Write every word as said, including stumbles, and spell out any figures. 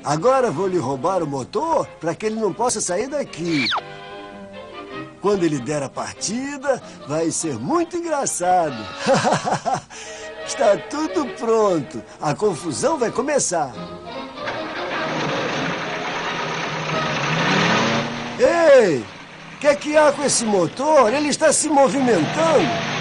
Agora vou lhe roubar o motor para que ele não possa sair daqui. Quando ele der a partida, vai ser muito engraçado. Está tudo pronto. A confusão vai começar. Ei! O que é que há com esse motor? Ele está se movimentando.